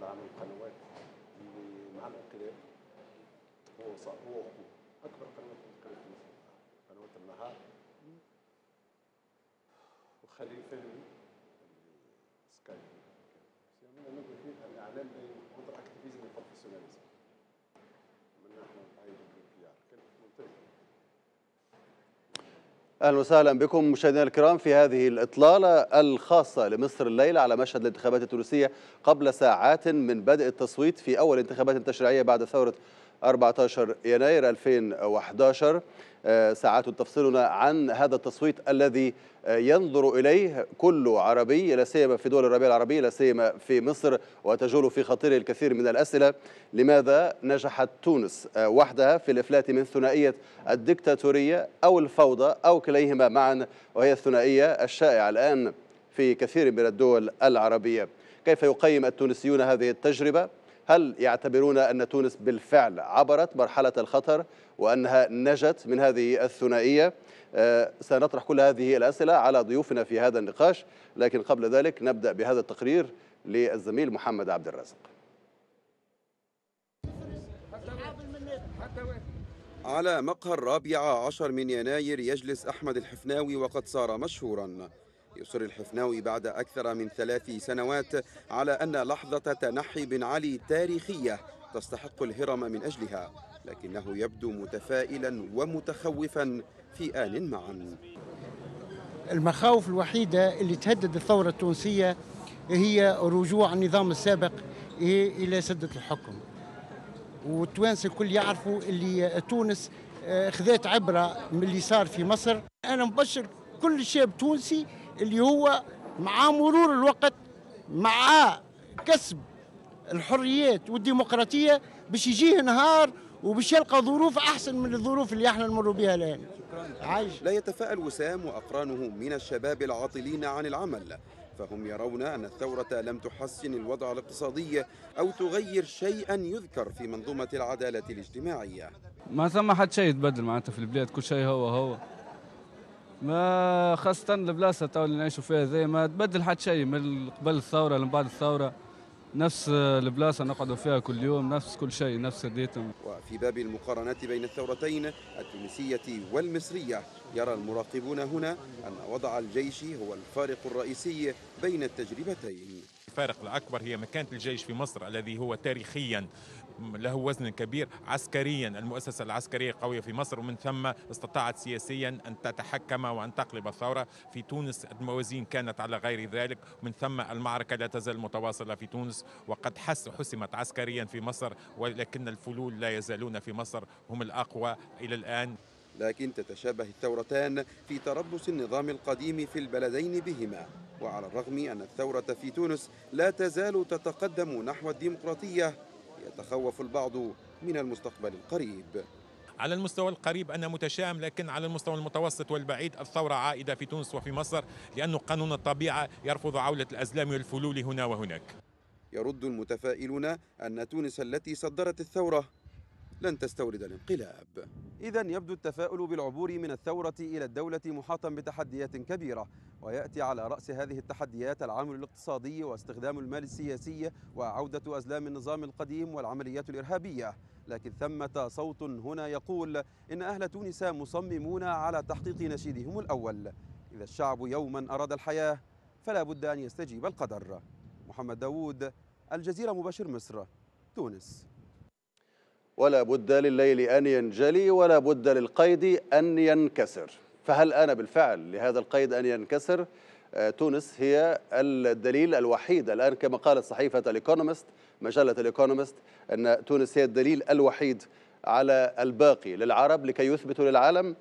عن القنوات اللي مع الانقلاب هو اكبر قنوات كانت في مصر، قنوات النهار وخليل فهمي سكاي. يعني نقول فيه الاعلام contre activisme et professionnalisme. من نحن نعيد الكيار كانت ممتازه. اهلا وسهلا بكم مشاهدينا الكرام في هذه الاطلاله الخاصه لمصر الليله على مشهد الانتخابات التونسيه قبل ساعات من بدء التصويت في اول انتخابات تشريعيه بعد ثوره 14 يناير 2011. ساعات تفصلنا عن هذا التصويت الذي ينظر إليه كل عربي، لا سيما في دول الربيع العربي، لا سيما في مصر، وتجول في خاطره الكثير من الأسئلة. لماذا نجحت تونس وحدها في الإفلات من ثنائية الدكتاتورية أو الفوضى أو كليهما معا، وهي الثنائية الشائعة الآن في كثير من الدول العربية؟ كيف يقيم التونسيون هذه التجربة؟ هل يعتبرون أن تونس بالفعل عبرت مرحلة الخطر وأنها نجت من هذه الثنائية؟ سنطرح كل هذه الأسئلة على ضيوفنا في هذا النقاش، لكن قبل ذلك نبدأ بهذا التقرير للزميل محمد عبد الرازق. على مقهى 14 من يناير يجلس أحمد الحفناوي وقد صار مشهورا. يصر الحفناوي بعد أكثر من 3 سنوات على أن لحظة تنحي بن علي تاريخية تستحق الهرم من أجلها، لكنه يبدو متفائلا ومتخوفا في آن معا. المخاوف الوحيدة اللي تهدد الثورة التونسية هي رجوع النظام السابق إلى سدة الحكم، والتوانسة الكل يعرفوا اللي تونس خذت عبرة من اللي صار في مصر. أنا مبشر كل شاب تونسي اللي هو مع مرور الوقت مع كسب الحريات والديمقراطية باش يجيه نهار وباش يلقى ظروف أحسن من الظروف اللي احنا نمر بها الآن. لا يتفائل وسام وأقرانه من الشباب العاطلين عن العمل، فهم يرون أن الثورة لم تحسن الوضع الاقتصادي أو تغير شيئا يذكر في منظومة العدالة الاجتماعية. ما ثم حد شيء يتبدل معناتها في البلاد، كل شيء هو ما خاصة البلاصة تو اللي نعيشوا فيها زي ما تبدل حد شيء من قبل الثورة لمن بعد الثورة، نفس البلاصة نقعدوا فيها كل يوم، نفس كل شيء، نفس الريتم. وفي باب المقارنات بين الثورتين التونسية والمصرية يرى المراقبون هنا أن وضع الجيش هو الفارق الرئيسي بين التجربتين. الفارق الأكبر هي مكانة الجيش في مصر الذي هو تاريخيا له وزن كبير، عسكريا المؤسسة العسكرية قوية في مصر، ومن ثم استطاعت سياسيا أن تتحكم وأن تقلب الثورة. في تونس الموازين كانت على غير ذلك، ومن ثم المعركة لا تزال متواصلة في تونس، وقد حسمت عسكريا في مصر، ولكن الفلول لا يزالون في مصر هم الأقوى إلى الآن. لكن تتشابه الثورتان في تربص النظام القديم في البلدين بهما، وعلى الرغم أن الثورة في تونس لا تزال تتقدم نحو الديمقراطية، يتخوف البعض من المستقبل القريب. على المستوى القريب أنا متشائم، لكن على المستوى المتوسط والبعيد الثورة عائدة في تونس وفي مصر، لأن قانون الطبيعة يرفض عودة الأزلام والفلول هنا وهناك. يرد المتفائلون أن تونس التي صدرت الثورة لن تستورد الانقلاب. إذا يبدو التفاؤل بالعبور من الثورة إلى الدولة محاطا بتحديات كبيرة، ويأتي على رأس هذه التحديات العامل الاقتصادي واستخدام المال السياسي وعودة أزلام النظام القديم والعمليات الإرهابية. لكن ثمة صوت هنا يقول إن أهل تونس مصممون على تحقيق نشيدهم الأول: إذا الشعب يوما أراد الحياة فلا بد أن يستجيب القدر. محمد داوود، الجزيرة مباشر، مصر، تونس. ولا بد لليل أن ينجلي ولا بد للقيد أن ينكسر، فهل آن بالفعل لهذا القيد أن ينكسر؟ تونس هي الدليل الوحيد الآن، كما قالت صحيفة الإيكونومست، مجلة الإيكونومست، أن تونس هي الدليل الوحيد على الباقي للعرب لكي يثبتوا للعالم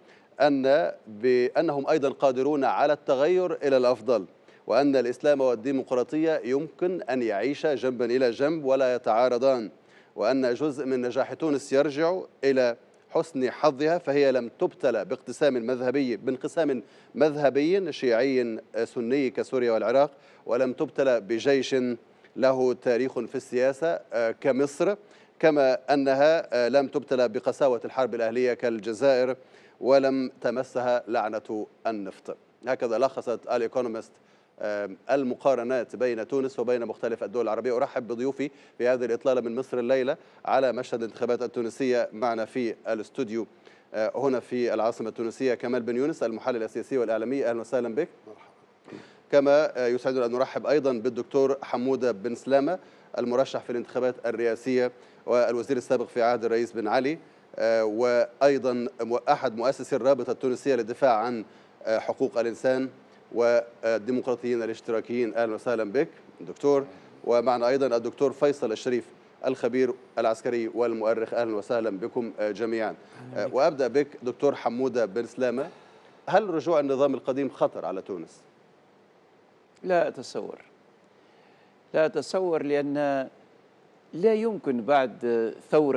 بأنهم أيضا قادرون على التغير إلى الأفضل، وأن الإسلام والديمقراطية يمكن أن يعيشا جنبا إلى جنب ولا يتعارضان، وأن جزء من نجاح تونس يرجع إلى حسن حظها، فهي لم تبتلى بانقسام مذهبي شيعي سني كسوريا والعراق، ولم تبتلى بجيش له تاريخ في السياسة كمصر، كما أنها لم تبتلى بقساوة الحرب الأهلية كالجزائر، ولم تمسها لعنة النفط. هكذا لخصت الإيكونومست المقارنات بين تونس وبين مختلف الدول العربية. أرحب بضيوفي في هذه الإطلالة من مصر الليلة على مشهد الانتخابات التونسية. معنا في الاستوديو هنا في العاصمة التونسية كمال بن يونس المحلل السياسي والإعلامي، أهلا وسهلا بك. كما يسعدنا أن نرحب أيضا بالدكتور حمودة بن سلامة المرشح في الانتخابات الرئاسية والوزير السابق في عهد الرئيس بن علي، وأيضا أحد مؤسسي الرابطة التونسية للدفاع عن حقوق الإنسان والديمقراطيين الاشتراكيين. أهلا وسهلا بك دكتور. ومعنا أيضا الدكتور فيصل الشريف الخبير العسكري والمؤرخ. أهلا وسهلا بكم جميعا. وأبدأ بك دكتور حمودة بن سلامة، هل رجوع النظام القديم خطر على تونس؟ لا أتصور لأن لا يمكن بعد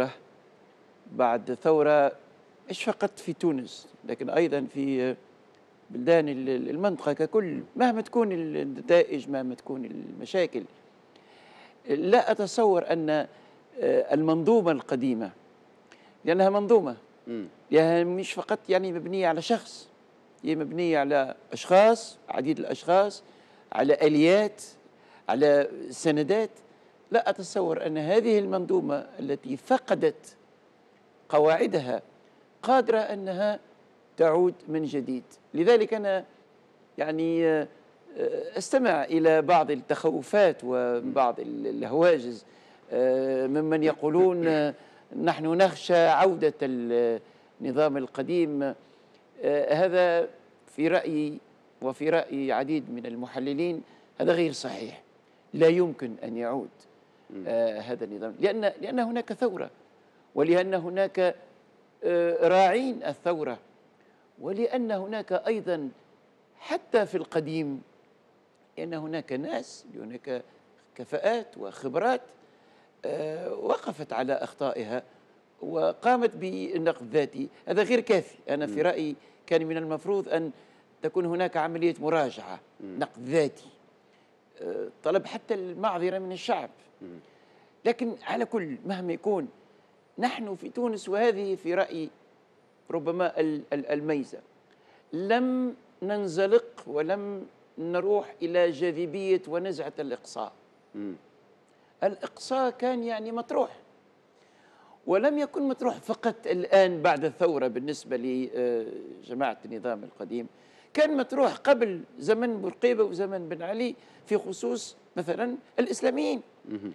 ثورة مش فقط في تونس لكن أيضا في بلدان المنطقة ككل، مهما تكون النتائج مهما تكون المشاكل، لا أتصور أن المنظومة القديمة، لأنها منظومة يعني مش فقط يعني مبنية على شخص، هي مبنية على أشخاص، عديد الأشخاص، على آليات، على سندات. لا أتصور أن هذه المنظومة التي فقدت قواعدها قادرة أنها تعود من جديد. لذلك أنا يعني أستمع إلى بعض التخوفات وبعض الهواجس ممن يقولون نحن نخشى عودة النظام القديم. هذا في رأيي وفي رأي عديد من المحللين هذا غير صحيح. لا يمكن أن يعود هذا النظام لأن هناك ثورة، ولأن هناك راعين الثورة، ولأن هناك أيضا حتى في القديم لأن هناك ناس، هناك كفاءات وخبرات وقفت على أخطائها وقامت بالنقد الذاتي. هذا غير كافي. أنا في رأيي كان من المفروض أن تكون هناك عملية مراجعة، نقد ذاتي، طلب حتى المعذرة من الشعب. لكن على كل مهما يكون نحن في تونس، وهذه في رأيي ربما الميزة، لم ننزلق ولم نروح إلى جاذبية ونزعة الإقصاء. الإقصاء كان يعني مطروح، ولم يكن مطروح فقط الآن بعد الثورة بالنسبة لجماعة النظام القديم، كان مطروح قبل زمن بورقيبة وزمن بن علي في خصوص مثلا الإسلاميين.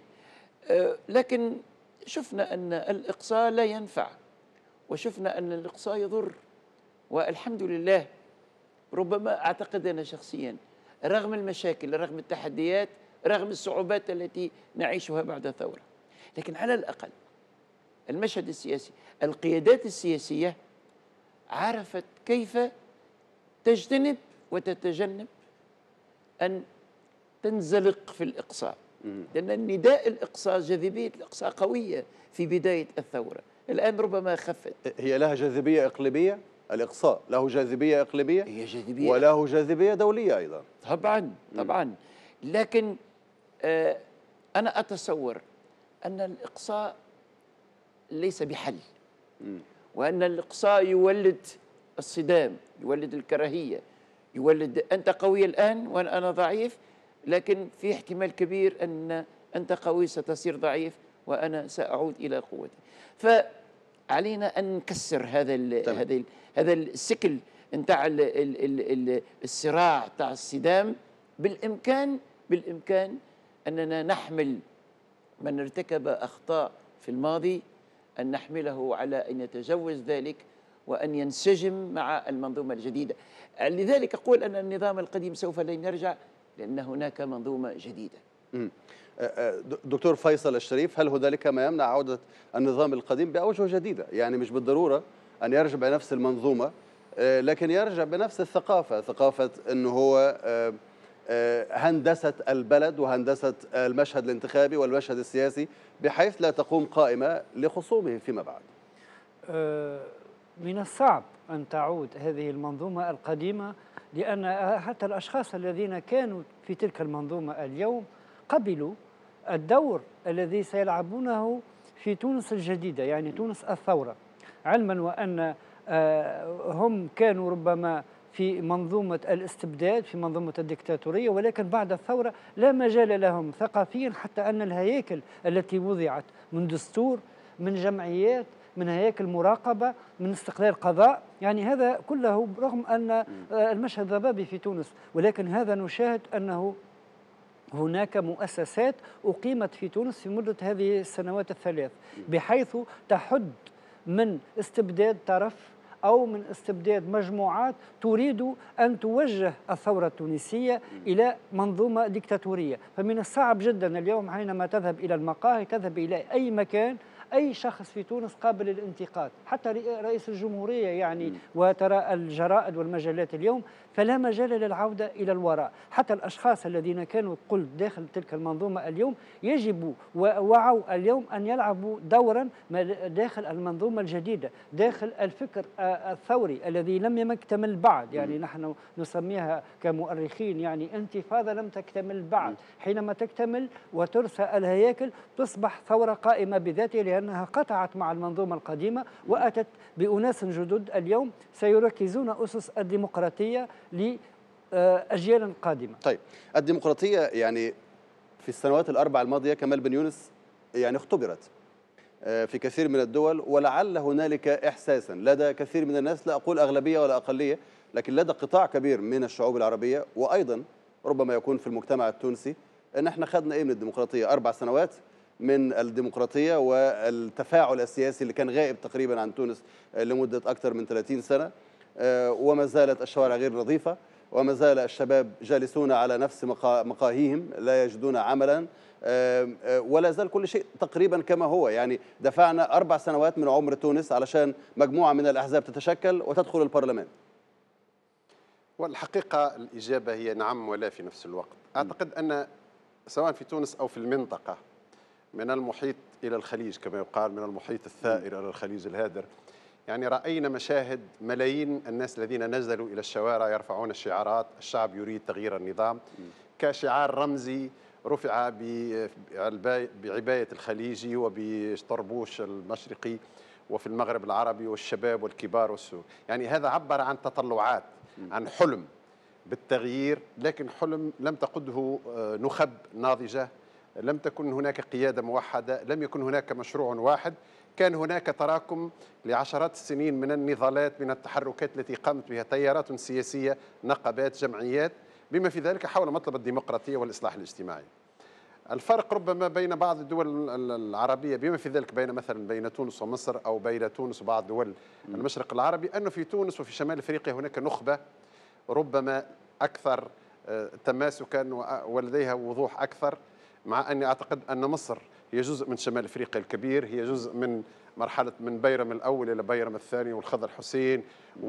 لكن شفنا أن الإقصاء لا ينفع، وشفنا أن الإقصاء يضر. والحمد لله، ربما أعتقد أنا شخصيا رغم المشاكل، رغم التحديات، رغم الصعوبات التي نعيشها بعد الثورة، لكن على الأقل المشهد السياسي، القيادات السياسية عرفت كيف تجتنب وتتجنب أن تنزلق في الإقصاء. لأن النداء الإقصاء، جاذبية الإقصاء قوية في بداية الثورة، الآن ربما خفت. هي لها جاذبية إقليمية، الإقصاء له جاذبية إقليمية، هي جاذبية وله جاذبية دولية أيضا. طبعا. لكن أنا أتصور أن الإقصاء ليس بحل، وأن الإقصاء يولد الصدام، يولد الكراهية، يولد أنت قوي الآن وأنا ضعيف، لكن في احتمال كبير أن أنت قوي ستصير ضعيف وأنا سأعود إلى قوتي. فعلينا أن نكسر هذا السكل نتاع الصراع تاع الصدام. بالإمكان أننا نحمل من ارتكب أخطاء في الماضي، أن نحمله على أن يتجاوز ذلك وأن ينسجم مع المنظومة الجديدة. لذلك أقول أن النظام القديم سوف لن يرجع، لأن هناك منظومة جديدة. دكتور فيصل الشريف، هل هنالك ما يمنع عودة النظام القديم بأوجه جديدة؟ يعني مش بالضرورة أن يرجع بنفس المنظومة، لكن يرجع بنفس الثقافة، ثقافة أنه هو هندسة البلد وهندسة المشهد الانتخابي والمشهد السياسي بحيث لا تقوم قائمة لخصومه فيما بعد. من الصعب أن تعود هذه المنظومة القديمة، لأن حتى الأشخاص الذين كانوا في تلك المنظومة اليوم قبلوا الدور الذي سيلعبونه في تونس الجديدة، يعني تونس الثورة، علما وأن هم كانوا ربما في منظومة الاستبداد، في منظومة الدكتاتورية، ولكن بعد الثورة لا مجال لهم ثقافيا، حتى أن الهياكل التي وضعت من دستور، من جمعيات، من هياكل مراقبة، من استقلال قضاء، يعني هذا كله رغم أن المشهد ضبابي في تونس، ولكن هذا نشاهد أنه هناك مؤسسات أقيمت في تونس في مدة هذه السنوات الثلاث بحيث تحد من استبداد طرف أو من استبداد مجموعات تريد أن توجه الثورة التونسية إلى منظومة ديكتاتورية. فمن الصعب جدا اليوم حينما تذهب إلى المقاهي، تذهب إلى أي مكان، أي شخص في تونس قابل للانتقاد، حتى رئيس الجمهورية يعني، وترى الجرائد والمجلات اليوم، فلا مجال للعودة إلى الوراء. حتى الأشخاص الذين كانوا قلت داخل تلك المنظومة اليوم يجب ووعوا اليوم أن يلعبوا دورا داخل المنظومة الجديدة، داخل الفكر الثوري الذي لم يكتمل بعد، يعني نحن نسميها كمؤرخين يعني انتفاضة لم تكتمل بعد. حينما تكتمل وترسى الهياكل تصبح ثورة قائمة بذاتها، لأنها قطعت مع المنظومة القديمة وأتت بأناس جدد اليوم سيركزون أسس الديمقراطية لأجيال قادمة. طيب، الديمقراطية يعني في السنوات الأربع الماضية كمال بن يونس يعني اختبرت في كثير من الدول، ولعل هنالك إحساسا لدى كثير من الناس، لا أقول أغلبية ولا أقلية، لكن لدى قطاع كبير من الشعوب العربية وأيضا ربما يكون في المجتمع التونسي، أن احنا خدنا إيه من الديمقراطية؟ 4 سنوات من الديمقراطية والتفاعل السياسي اللي كان غائب تقريبا عن تونس لمدة أكثر من 30 سنة، وما زالت الشوارع غير نظيفة، وما زال الشباب جالسون على نفس مقاهيهم لا يجدون عملا، ولا زال كل شيء تقريبا كما هو. يعني دفعنا 4 سنوات من عمر تونس علشان مجموعة من الأحزاب تتشكل وتدخل البرلمان. والحقيقة الإجابة هي نعم ولا في نفس الوقت. أعتقد أن سواء في تونس أو في المنطقة، من المحيط إلى الخليج كما يقال، من المحيط الثائر إلى الخليج الهادر، يعني رأينا مشاهد ملايين الناس الذين نزلوا إلى الشوارع يرفعون الشعارات الشعب يريد تغيير النظام، كشعار رمزي رفع بعباية الخليجي وبطربوش المشرقي وفي المغرب العربي، والشباب والكبار والسور. يعني هذا عبر عن تطلعات، عن حلم بالتغيير، لكن حلم لم تقده نخب ناضجة، لم تكن هناك قيادة موحدة، لم يكن هناك مشروع واحد، كان هناك تراكم لعشرات السنين من النضالات، من التحركات التي قامت بها تيارات سياسية، نقابات، جمعيات، بما في ذلك حول مطلب الديمقراطية والإصلاح الاجتماعي. الفرق ربما بين بعض الدول العربية، بما في ذلك مثلا بين تونس ومصر، أو بين تونس وبعض دول المشرق العربي، أنه في تونس وفي شمال أفريقيا هناك نخبة ربما أكثر تماسكا ولديها وضوح أكثر، مع أني أعتقد أن مصر هي جزء من شمال أفريقيا الكبير، هي جزء من مرحلة من بيرم الأول إلى بيرم الثاني والخضر حسين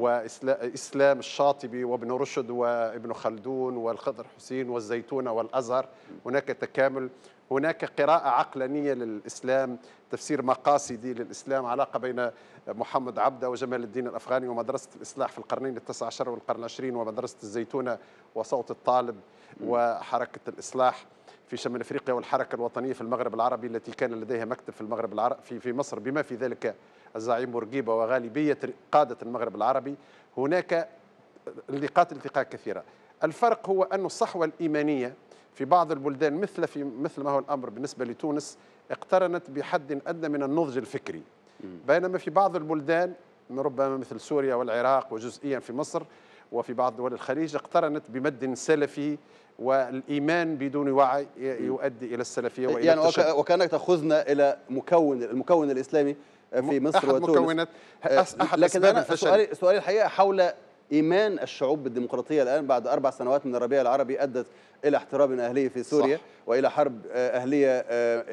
وإسلام الشاطبي وابن رشد وابن خلدون والخضر حسين والزيتونة والأزهر. هناك تكامل، هناك قراءة عقلانية للإسلام، تفسير مقاصدي للإسلام، علاقة بين محمد عبده وجمال الدين الأفغاني ومدرسة الإصلاح في القرنين ال19 والقرن العشرين، ومدرسة الزيتونة وصوت الطالب وحركة الإصلاح في شمال أفريقيا، والحركة الوطنية في المغرب العربي التي كان لديها مكتب في المغرب العربي في مصر، بما في ذلك الزعيم بورقيبة وغالبية قادة المغرب العربي. هناك نقاط التقاء كثيرة. الفرق هو أن الصحوة الإيمانية في بعض البلدان مثل ما هو الأمر بالنسبة لتونس اقترنت بحد أدنى من النضج الفكري، بينما في بعض البلدان ربما مثل سوريا والعراق وجزئيا في مصر وفي بعض دول الخليج اقترنت بمد سلفي، والإيمان بدون وعي يؤدي إلى السلفية وإلى يعني وكأنك تأخذنا إلى المكون الإسلامي في مصر أحد وتونس. مكونات أحد لكن أسباب أنا الفشل. سؤالي الحقيقة حول إيمان الشعوب بالديمقراطية الآن بعد 4 سنوات من الربيع العربي أدت إلى احتراب أهلي في سوريا، صح، وإلى حرب أهلية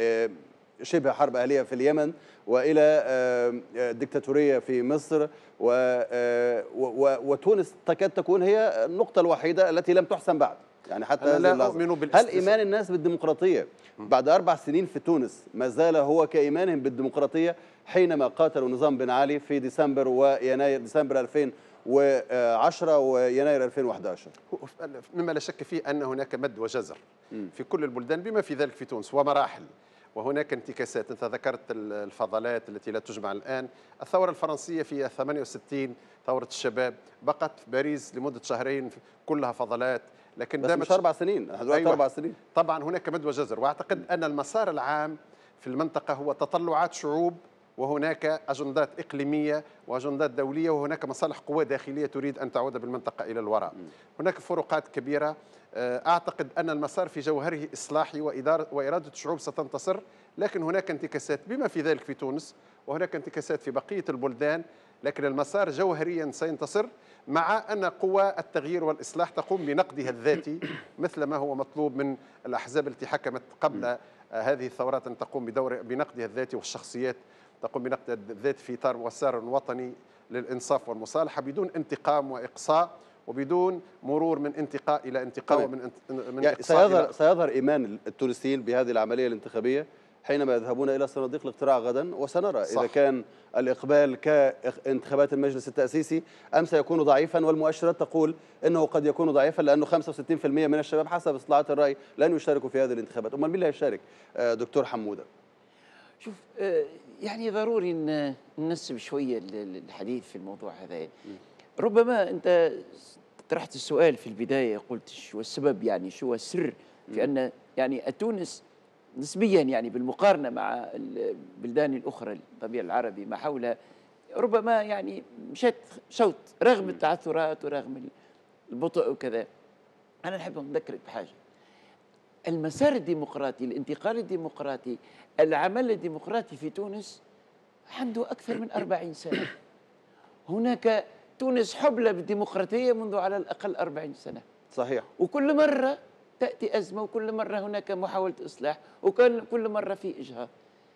شبه حرب أهلية في اليمن، وإلى ديكتاتورية في مصر، وتونس تكاد تكون هي النقطة الوحيدة التي لم تحسم بعد. يعني حتى هذه اللحظة، هل إيمان الناس بالديمقراطية بعد 4 سنين في تونس ما زال هو كإيمانهم بالديمقراطية حينما قاتلوا نظام بن علي في ديسمبر ويناير، ديسمبر 2010 ويناير 2011؟ مما لا شك فيه أن هناك مد وجزر في كل البلدان بما في ذلك في تونس، ومراحل، وهناك انتكاسات. أنت ذكرت الفضلات التي لا تجمع الآن. الثورة الفرنسية في 68 ثورة الشباب بقت في باريس لمدة شهرين كلها فضلات، لكن بس مش 4 سنين، احنا دلوقتي 4 سنين. طبعا هناك مد وجزر، واعتقد ان المسار العام في المنطقه هو تطلعات شعوب، وهناك اجندات اقليميه واجندات دوليه، وهناك مصالح قوى داخليه تريد ان تعود بالمنطقه الى الوراء. هناك فروقات كبيره. اعتقد ان المسار في جوهره اصلاحي واراده الشعوب ستنتصر، لكن هناك انتكاسات بما في ذلك في تونس، وهناك انتكاسات في بقيه البلدان، لكن المسار جوهريا سينتصر مع أن قوى التغيير والإصلاح تقوم بنقدها الذاتي مثل ما هو مطلوب من الأحزاب التي حكمت قبل هذه الثورات، أن تقوم بنقدها الذاتي، والشخصيات تقوم بنقدها الذاتي في إطار مسار وطني للإنصاف والمصالحة بدون انتقام وإقصاء، وبدون مرور من انتقاء إلى انتقاء ومن يعني إقصاء سيظهر إيمان التونسيين بهذه العملية الانتخابية حينما يذهبون إلى صناديق الاقتراع غدا، وسنرى صح. إذا كان الإقبال كانتخابات المجلس التأسيسي أم سيكون ضعيفا، والمؤشرات تقول أنه قد يكون ضعيفا لأنه 65% من الشباب حسب استطلاعات الرأي لن يشاركوا في هذه الانتخابات. أمال مين اللي هيشارك؟ دكتور حمودة. شوف، يعني ضروري ننسب شوية الحديث في الموضوع هذا. ربما أنت طرحت السؤال في البداية، قلت شو السبب، يعني شو السر في أن يعني تونس نسبيا يعني بالمقارنة مع البلدان الأخرى الطبيعة العربي ما حولها ربما يعني مشت شوط رغم التعثرات ورغم البطء وكذا. أنا نحب نذكرك بحاجة: المسار الديمقراطي، الانتقال الديمقراطي، العمل الديمقراطي في تونس عنده أكثر من 40 سنة. هناك تونس حبلى بالديمقراطية منذ على الأقل 40 سنة. صحيح. وكل مرة تأتي أزمة، وكل مرة هناك محاولة إصلاح، وكل مرة في إجهاض.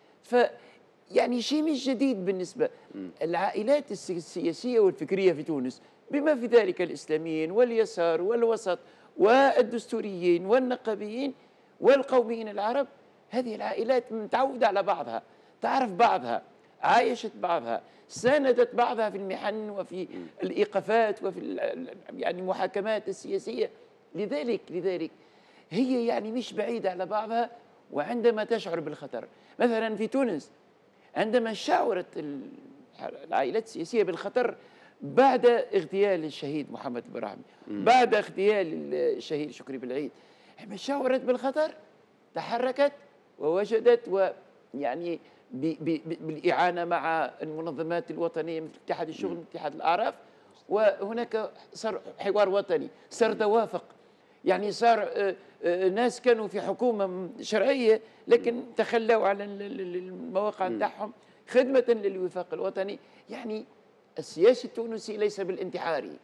فيعني شيء مش جديد بالنسبة العائلات السياسية والفكرية في تونس، بما في ذلك الإسلاميين واليسار والوسط والدستوريين والنقابيين والقوميين العرب. هذه العائلات متعودة على بعضها، تعرف بعضها، عايشت بعضها، ساندت بعضها في المحن وفي الإيقافات وفي يعني المحاكمات السياسية. لذلك هي يعني مش بعيدة على بعضها. وعندما تشعر بالخطر، مثلا في تونس عندما شعرت العائلات السياسية بالخطر بعد اغتيال الشهيد محمد البراهمي، بعد اغتيال الشهيد شكري بالعيد، لما شعرت بالخطر تحركت ووجدت، ويعني بالإعانة مع المنظمات الوطنية مثل اتحاد الشغل واتحاد الأعراف، وهناك صار حوار وطني، صار توافق. يعني صار ناس كانوا في حكومة شرعية لكن تخلوا على المواقع نتاعهم خدمة للوفاق الوطني. يعني السياسي التونسي ليس بالانتحاري،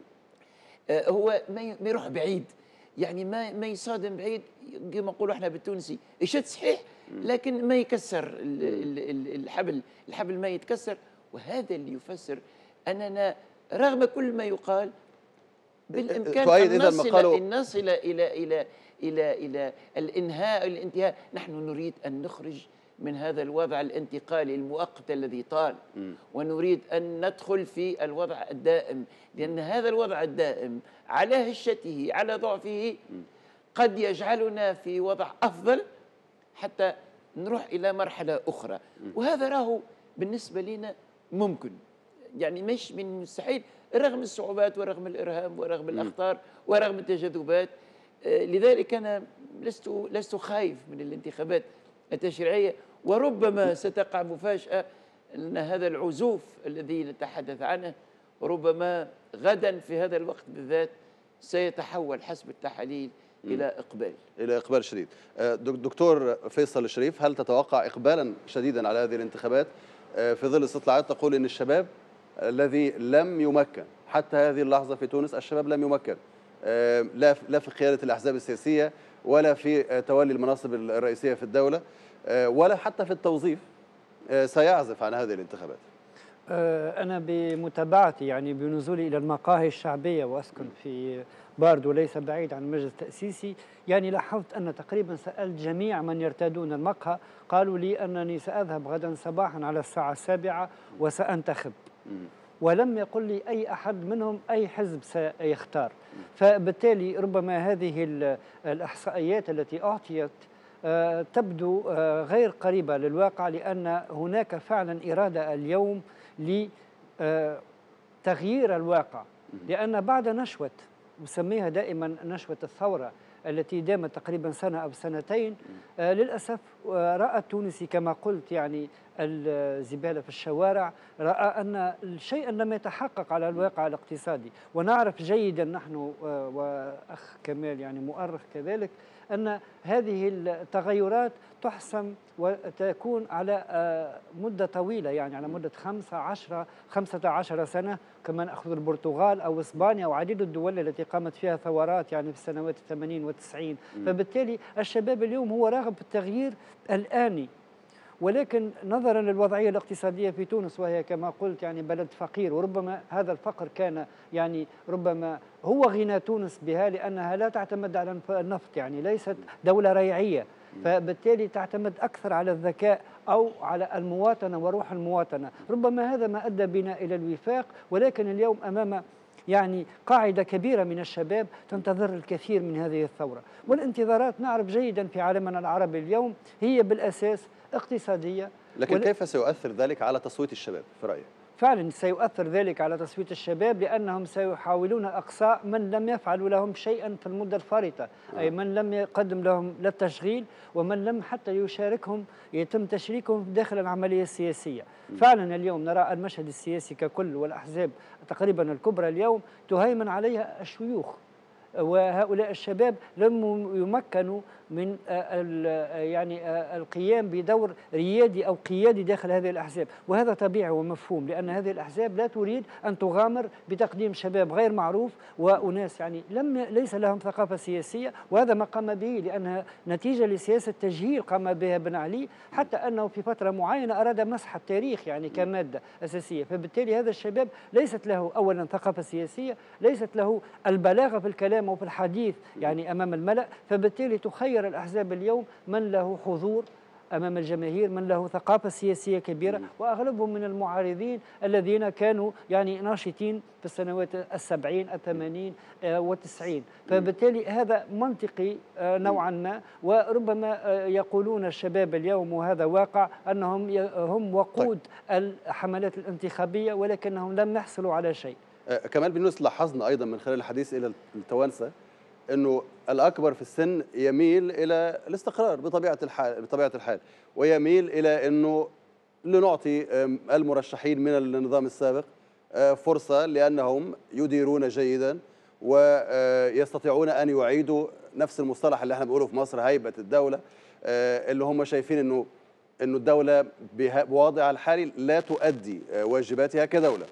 هو ما يروح بعيد، يعني ما يصادم بعيد كما نقولوا احنا بالتونسي يشد صحيح، لكن ما يكسر الحبل ما يتكسر. وهذا اللي يفسر أننا رغم كل ما يقال بالإمكان أن نصل إلى الانتهاء. نحن نريد أن نخرج من هذا الوضع الانتقالي المؤقت الذي طال، ونريد أن ندخل في الوضع الدائم، لأن هذا الوضع الدائم على هشته على ضعفه قد يجعلنا في وضع أفضل حتى نروح إلى مرحلة أخرى. وهذا راهو بالنسبة لنا ممكن، يعني مش من مستحيل، رغم الصعوبات ورغم الإرهاب ورغم الأخطار ورغم التجاذبات. لذلك أنا لست خايف من الانتخابات التشريعية، وربما ستقع مفاجأة أن هذا العزوف الذي نتحدث عنه ربما غدا في هذا الوقت بالذات سيتحول حسب التحاليل إلى إقبال شديد. دكتور فيصل الشريف، هل تتوقع إقبالا شديدا على هذه الانتخابات في ظل استطلاعات تقول أن الشباب الذي لم يمكن حتى هذه اللحظة في تونس، الشباب لم يمكن لا في قيادة الأحزاب السياسية ولا في تولي المناصب الرئيسية في الدولة ولا حتى في التوظيف، سيعزف عن هذه الانتخابات؟ أنا بمتابعتي يعني بنزولي إلى المقاهي الشعبية وأسكن في باردو ليس بعيد عن المجلس التأسيسي، يعني لاحظت أن تقريبا سألت جميع من يرتادون المقهى، قالوا لي أنني سأذهب غدا صباحا على الساعة 7 وسأنتخب. ولم يقل لي أي أحد منهم أي حزب سيختار. فبالتالي ربما هذه الإحصائيات التي أعطيت تبدو غير قريبة للواقع، لأن هناك فعلا إرادة اليوم لتغيير الواقع. لأن بعد نشوة نسميها دائما نشوة الثورة التي دامت تقريبا سنة أو سنتين، للأسف رأى التونسي كما قلت يعني الزبالة في الشوارع، رأى أن شيئا لم يتحقق على الواقع الاقتصادي. ونعرف جيدا نحن وأخ كمال يعني مؤرخ كذلك أن هذه التغيرات تحسم وتكون على مدة طويلة، يعني على مدة 15 سنة، كما نأخذ البرتغال أو إسبانيا وعديد الدول التي قامت فيها ثورات يعني في السنوات 80 و90. فبالتالي الشباب اليوم هو راغب في التغيير الآني، ولكن نظرا للوضعية الاقتصادية في تونس وهي كما قلت يعني بلد فقير، وربما هذا الفقر كان يعني ربما هو غنى تونس بها، لأنها لا تعتمد على النفط، يعني ليست دولة ريعية، فبالتالي تعتمد أكثر على الذكاء أو على المواطنة وروح المواطنة. ربما هذا ما أدى بنا إلى الوفاق، ولكن اليوم أمام يعني قاعدة كبيرة من الشباب تنتظر الكثير من هذه الثورة. والانتظارات نعرف جيدا في عالمنا العربي اليوم هي بالأساس اقتصادية. لكن كيف سيؤثر ذلك على تصويت الشباب في رأيك؟ فعلا سيؤثر ذلك على تصويت الشباب، لأنهم سيحاولون إقصاء من لم يفعلوا لهم شيئا في المدة الفارطة، أي من لم يقدم لهم لا التشغيل ومن لم حتى يشاركهم يتم تشريكهم داخل العملية السياسية. فعلا اليوم نرى المشهد السياسي ككل والأحزاب تقريبا الكبرى اليوم تهيمن عليها الشيوخ، وهؤلاء الشباب لم يمكنوا من يعني القيام بدور ريادي أو قيادي داخل هذه الأحزاب، وهذا طبيعي ومفهوم، لأن هذه الأحزاب لا تريد أن تغامر بتقديم شباب غير معروف وأناس يعني ليس لهم ثقافة سياسية. وهذا ما قام به لأنها نتيجة لسياسة تجهيل قام بها بن علي، حتى أنه في فترة معينة أراد مسح التاريخ يعني كمادة أساسية. فبالتالي هذا الشباب ليست له أولا ثقافة سياسية، ليست له البلاغة في الكلام وفي الحديث يعني أمام الملأ، فبالتالي تخير الأحزاب اليوم من له حضور أمام الجماهير، من له ثقافة سياسية كبيرة، وأغلبهم من المعارضين الذين كانوا يعني ناشطين في السنوات 70 80 و90. فبالتالي هذا منطقي نوعا ما، وربما يقولون الشباب اليوم وهذا واقع أنهم هم وقود الحملات الانتخابية، ولكنهم لم يحصلوا على شيء. كمال بن يونس، لاحظنا أيضا من خلال الحديث إلى التوانسة أنه الأكبر في السن يميل إلى الاستقرار بطبيعة الحال، ويميل إلى أنه لنعطي المرشحين من النظام السابق فرصة، لأنهم يديرون جيدا ويستطيعون أن يعيدوا نفس المصطلح اللي احنا بنقوله في مصر هيبة الدولة، اللي هم شايفين أنه الدولة بوضعها الحالي لا تؤدي واجباتها كدولة.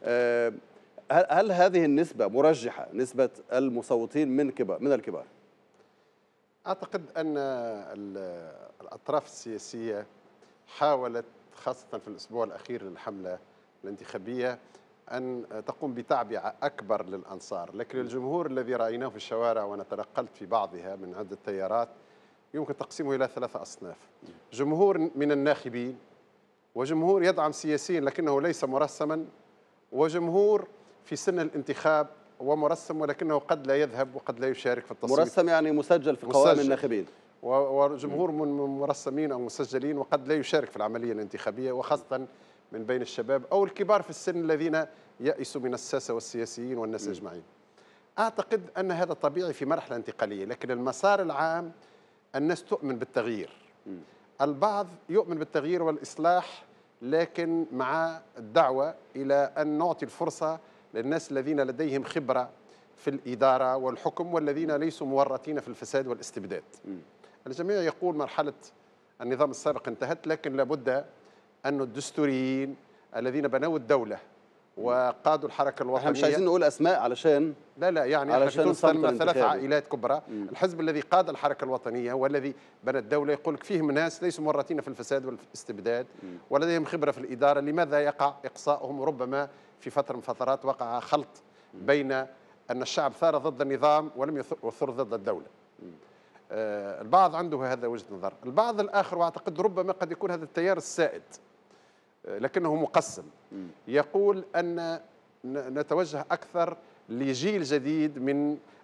هل هذه النسبة مرجحة، نسبة المصوتين من الكبار؟ أعتقد أن الأطراف السياسية حاولت خاصة في الأسبوع الأخير للحملة الانتخابية أن تقوم بتعبئة أكبر للأنصار، لكن الجمهور الذي رأيناه في الشوارع وأنا تنقلت في بعضها من عدة تيارات يمكن تقسيمه إلى 3 أصناف: جمهور من الناخبين، وجمهور يدعم سياسيا لكنه ليس مرسما، وجمهور في سن الانتخاب ومرسم ولكنه قد لا يذهب وقد لا يشارك في التصويت. مرسم يعني مسجل في قوائم الناخبين، وجمهور من مرسمين أو مسجلين وقد لا يشارك في العملية الانتخابية، وخاصة من بين الشباب أو الكبار في السن الذين يأسوا من الساسة والسياسيين والناس أجمعين. أعتقد أن هذا طبيعي في مرحلة انتقالية، لكن المسار العام الناس تؤمن بالتغيير. البعض يؤمن بالتغيير والإصلاح، لكن مع الدعوة إلى أن نعطي الفرصة للناس الذين لديهم خبرة في الإدارة والحكم والذين ليسوا مورطين في الفساد والاستبداد. الجميع يقول مرحلة النظام السابق انتهت، لكن لابد أن الدستوريين الذين بنوا الدولة وقادوا الحركة الوطنية، احنا مش عايزين نقول أسماء علشان لا يعني علشان لما 3 عائلات كبرى. الحزب الذي قاد الحركة الوطنية والذي بنى الدولة يقول لك فيهم ناس ليسوا مورطين في الفساد والاستبداد ولديهم خبرة في الإدارة، لماذا يقع إقصاؤهم؟ ربما في فترة من فترات وقع خلط بين أن الشعب ثار ضد النظام ولم يثر ضد الدولة. البعض عنده هذا وجهة نظر. البعض الآخر وأعتقد ربما قد يكون هذا التيار السائد لكنه مقسم، يقول أن نتوجه أكثر لجيل جديد من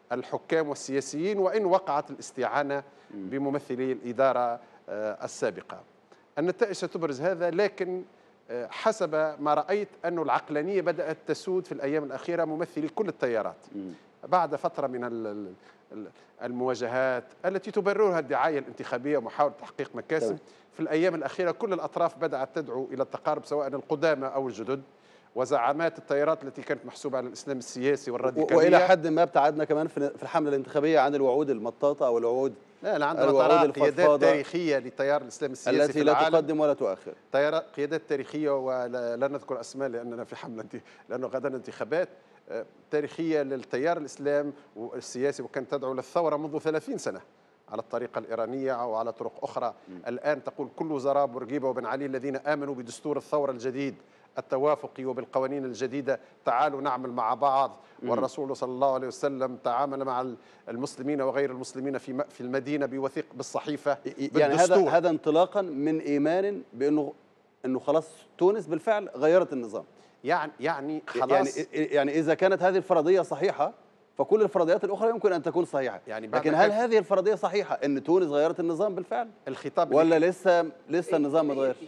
الحكام والسياسيين، وإن وقعت الاستعانة بممثلي الإدارة السابقة. النتائج ستبرز هذا، لكن حسب ما رأيت أن العقلانية بدأت تسود في الأيام الأخيرة ممثلي كل التيارات بعد فترة من المواجهات التي تبررها الدعاية الانتخابية ومحاولة تحقيق مكاسب. في الأيام الأخيرة كل الأطراف بدأت تدعو إلى التقارب، سواء القدامى أو الجدد، وزعامات التيارات التي كانت محسوبة على الإسلام السياسي والراديكالية. وإلى حد ما ابتعدنا كمان في الحملة الانتخابية عن الوعود المطاطة أو الوعود. لا، عندنا قيادات تاريخية لتيار الإسلام السياسي التي لا تقدم ولا تؤخر. قيادات تاريخية، ولا نذكر أسماء لأننا في حملة، لأنه غدا انتخابات تاريخية للتيار الإسلام السياسي، وكانت تدعو للثورة منذ 30 سنة على الطريقة الإيرانية أو على طرق أخرى. الآن تقول كل وزراء بورقيبة وبن علي الذين آمنوا بدستور الثورة الجديد التوافقي وبالقوانين الجديدة تعالوا نعمل مع بعض. والرسول صلى الله عليه وسلم تعامل مع المسلمين وغير المسلمين في المدينة بوثيق بالصحيفة يعني هذا انطلاقا من إيمان بأنه خلاص تونس بالفعل غيرت النظام. يعني خلاص، يعني إذا كانت هذه الفرضية صحيحة فكل الفرضيات الأخرى يمكن أن تكون صحيحة، يعني لكن هل هذه الفرضية صحيحة أن تونس غيرت النظام بالفعل؟ الخطاب ولا لسه النظام ما تغيرش؟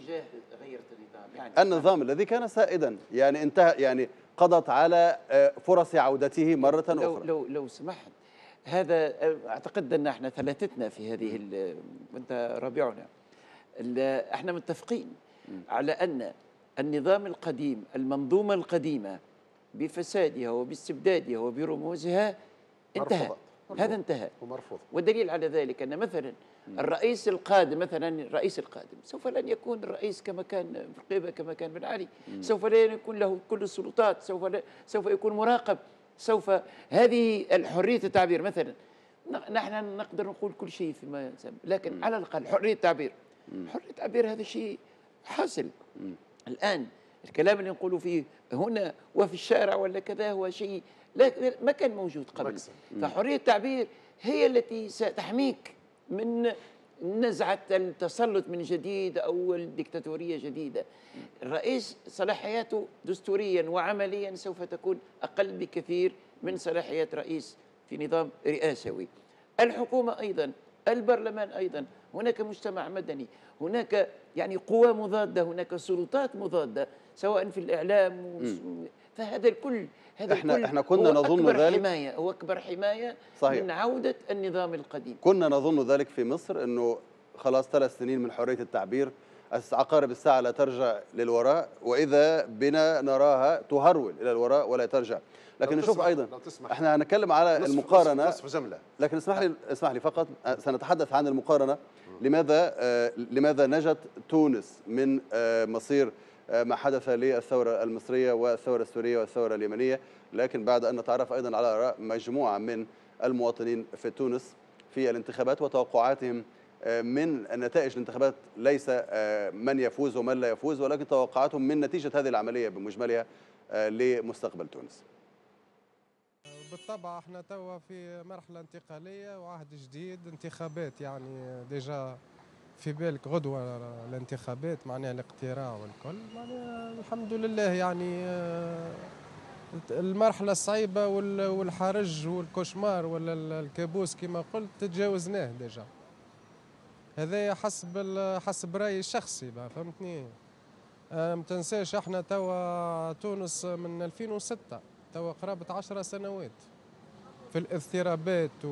النظام الذي كان سائدا يعني انتهى، يعني قضت على فرص عودته مرة أخرى. لو سمحت، هذا أعتقد أن احنا ثلاثتنا في هذه وأنت رابعنا، احنا متفقين على أن النظام القديم، المنظومة القديمة بفسادها وباستبدادها وبرموزها انتهى. هذا انتهى ومرفوض. والدليل على ذلك أن مثلا الرئيس القادم، سوف لن يكون الرئيس كما كان بورقيبة، كما كان بن علي، سوف لا يكون له كل السلطات، سوف يكون مراقب، هذه الحرية التعبير مثلا. نحن نقدر نقول كل شيء فيما يسمى، لكن على الأقل حرية التعبير، حرية التعبير هذا شيء حاصل. الآن الكلام اللي نقوله فيه هنا وفي الشارع ولا كذا هو شيء ما كان موجود قبل. فحرية التعبير هي التي ستحميك من نزعة التسلط من جديد أو الديكتاتورية جديدة. الرئيس صلاحياته دستوريا وعمليا سوف تكون أقل بكثير من صلاحيات رئيس في نظام رئاسوي. الحكومة أيضا، البرلمان أيضا، هناك مجتمع مدني، هناك يعني قوى مضادة، هناك سلطات مضادة سواء في الإعلام فهذا الكل احنا كنا نظن ذلك. هو أكبر حماية صحيح. من عودة النظام القديم. كنا نظن ذلك في مصر، أنه خلاص 3 سنين من حرية التعبير، عقارب الساعة لا ترجع للوراء، وإذا بنا نراها تهرول إلى الوراء ولا ترجع. لكن نشوف أيضا احنا هنتكلم على المقارنة، نصف جملة. لكن اسمح لي فقط سنتحدث عن المقارنة. لماذا نجت تونس من مصير ما حدث للثورة المصرية والثورة السورية والثورة اليمنية، لكن بعد أن نتعرف أيضا على آراء مجموعة من المواطنين في تونس في الانتخابات وتوقعاتهم من نتائج الانتخابات، ليس من يفوز ومن لا يفوز، ولكن توقعاتهم من نتيجة هذه العملية بمجملها لمستقبل تونس. بالطبع احنا توا في مرحلة انتقالية وعهد جديد، انتخابات يعني ديجا في بالك غدوة الانتخابات، معناها الاقتراع والكل، معناها الحمد لله يعني المرحلة الصعيبة والحرج والكوشمار ولا الكابوس كما قلت تجاوزناه ديجا. هذا حسب رأيي الشخصي، فهمتني. ما تنساش احنا توا تونس من 2006 توا قرابة 10 سنوات في الاضطرابات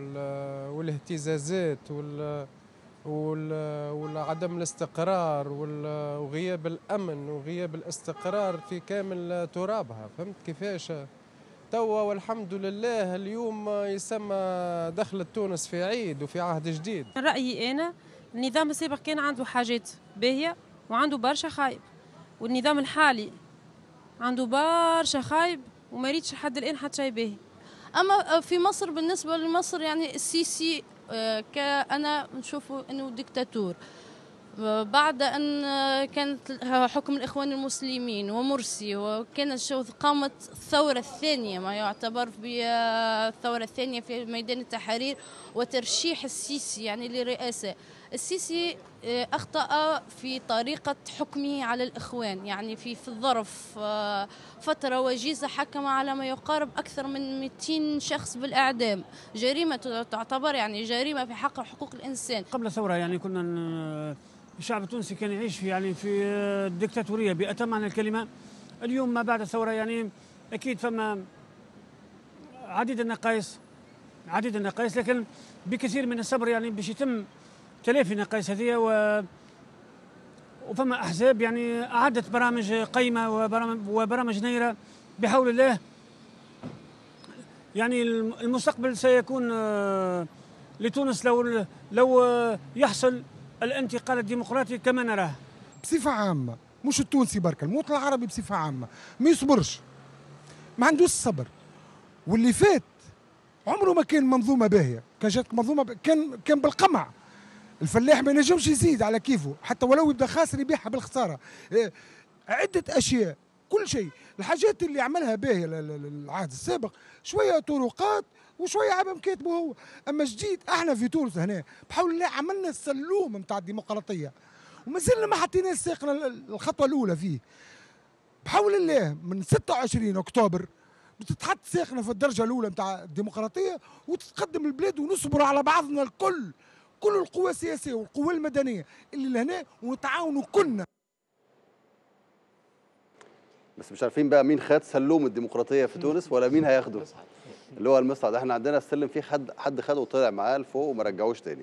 والاهتزازات وعدم الاستقرار وغياب الأمن وغياب الاستقرار في كامل ترابها. فهمت كيفاش؟ توا والحمد لله اليوم يسمى دخلت تونس في عيد وفي عهد جديد. رأيي أنا النظام السابق كان عنده حاجات باهية وعنده برشا خايب، والنظام الحالي عنده برشا خايب وما يريدش لحد الآن حتى شيء باهي. أما في مصر بالنسبة لمصر يعني السيسي أنا نشوفه أنه ديكتاتور، بعد أن كانت حكم الإخوان المسلمين ومرسي، وكانت قامت الثورة الثانية ما يعتبر بالثورة الثانية في ميدان التحرير وترشيح السيسي يعني للرئاسة. السيسي أخطأ في طريقة حكمه على الإخوان، يعني في الظرف فترة وجيزة حكم على ما يقارب أكثر من 200 شخص بالإعدام، جريمة تعتبر يعني جريمة في حق حقوق الإنسان. قبل الثورة يعني كنا الشعب التونسي كان يعيش في الدكتاتورية بأتم معنى الكلمة. اليوم ما بعد الثورة يعني أكيد فما عديد النقائص لكن بكثير من الصبر يعني باش يتم تلافي النقائص هذه وفما أحزاب يعني أعدت برامج قيمة وبرامج نيرة بحول الله. يعني المستقبل سيكون لتونس لو يحصل الانتقال الديمقراطي كما نراه. بصفة عامة مش التونسي برك، المواطن العربي بصفة عامة ما يصبرش، ما عندوش الصبر. واللي فات عمره ما كان منظومة باهية، كان جات منظومة كان بالقمع. الفلاح ما ينجمش يزيد على كيفه، حتى ولو يبدا خاسر يبيعها بالخسارة. عدة أشياء، كل شيء. الحاجات اللي عملها باهية العهد السابق شوية طرقات وشوية عبم كاتبه هو. أما جديد احنا في تونس هنا بحول الله عملنا السلوم نتاع الديمقراطية وما زلنا ما حطيناش ساقنا الخطوة الأولى فيه. بحول الله من 26 أكتوبر بتتحط ساقنا في الدرجة الأولى نتاع الديمقراطية وتتقدم البلاد ونصبر على بعضنا الكل، كل القوى السياسية والقوى المدنية اللي لهنا ونتعاونوا كلنا. بس مش عارفين بقى مين خد سلوم الديمقراطية في تونس ولا مين هياخده، اللي هو المصعد. احنا عندنا السلم فيه حد خده وطلع معاه لفوق وما رجعوش تاني.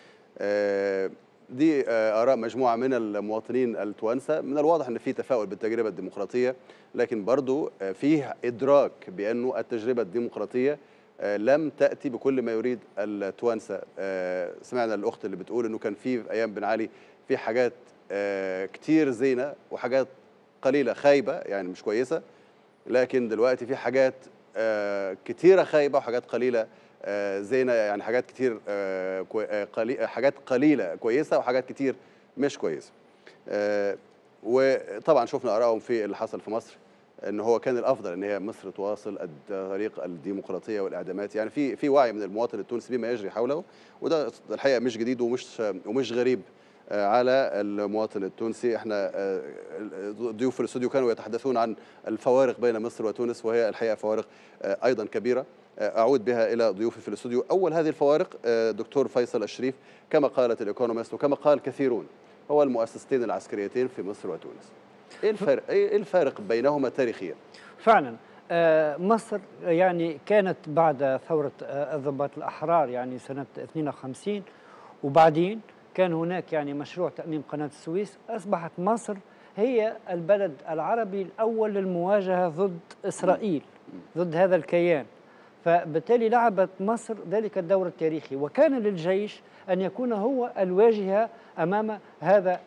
دي آراء مجموعة من المواطنين التوانسة. من الواضح أن في تفاؤل بالتجربة الديمقراطية، لكن برضو فيه إدراك بأنه التجربة الديمقراطية لم تأتي بكل ما يريد التوانسة. سمعنا الأخت اللي بتقول أنه كان في أيام بن علي في حاجات كتير زينة وحاجات قليلة خايبة يعني مش كويسة، لكن دلوقتي في حاجات كتيرة خايبة وحاجات قليلة زينة، يعني حاجات كتير حاجات قليلة كويسة وحاجات كتير مش كويسة. وطبعا شفنا آرائهم في اللي حصل في مصر، ان هو كان الافضل ان هي مصر تواصل طريق الديمقراطيه والاعدامات. يعني في وعي من المواطن التونسي بما يجري حوله، وده الحقيقه مش جديد ومش غريب على المواطن التونسي. احنا ضيوف في الاستوديو كانوا يتحدثون عن الفوارق بين مصر وتونس، وهي الحقيقه فوارق ايضا كبيره. اعود بها الى ضيوفي في الاستوديو. اول هذه الفوارق دكتور فيصل الشريف، كما قالت الايكونومست وكما قال كثيرون، هو المؤسستين العسكريتين في مصر وتونس. ايه الفارق بينهما تاريخيا؟ فعلا مصر يعني كانت بعد ثورة الضباط الأحرار يعني سنة 52، وبعدين كان هناك يعني مشروع تأميم قناة السويس. أصبحت مصر هي البلد العربي الأول للمواجهة ضد إسرائيل، ضد هذا الكيان. فبالتالي لعبت مصر ذلك الدور التاريخي، وكان للجيش أن يكون هو الواجهة أمام هذا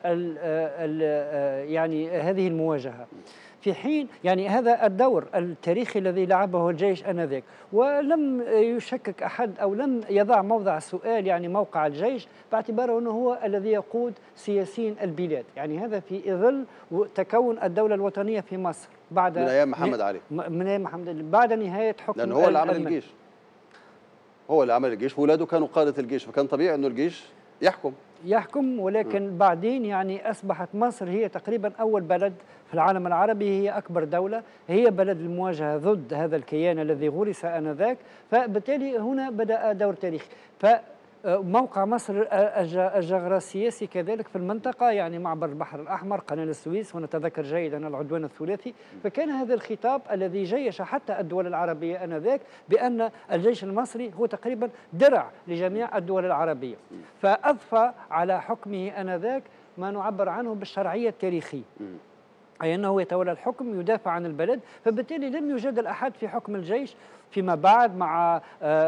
يعني هذه المواجهة، في حين يعني هذا الدور التاريخي الذي لعبه الجيش آنذاك. ولم يشكك أحد أو لم يضع موضع السؤال يعني موقع الجيش، باعتباره أنه هو الذي يقود سياسيين البلاد. يعني هذا في ظل تكون الدولة الوطنية في مصر بعد من أيام محمد علي، من أيام محمد علي بعد نهاية حكم، لأن هو اللي عمل الجيش، هو اللي عمل الجيش، وولاده كانوا قادة الجيش، فكان طبيعي أنه الجيش يحكم. ولكن بعدين يعني أصبحت مصر هي تقريبا أول بلد في العالم العربي، هي أكبر دولة، هي بلد المواجهة ضد هذا الكيان الذي غرس آنذاك. فبالتالي هنا بدأ دور تاريخي. فموقع مصر الجغرافي السياسي كذلك في المنطقة، يعني معبر البحر الأحمر، قناة السويس، ونتذكر جيدا العدوان الثلاثي. فكان هذا الخطاب الذي جيش حتى الدول العربية آنذاك بأن الجيش المصري هو تقريبا درع لجميع الدول العربية. فأضفى على حكمه آنذاك ما نعبر عنه بالشرعية التاريخية، أي أنه يتولى الحكم، يدافع عن البلد. فبالتالي لم يجادل أحد في حكم الجيش فيما بعد مع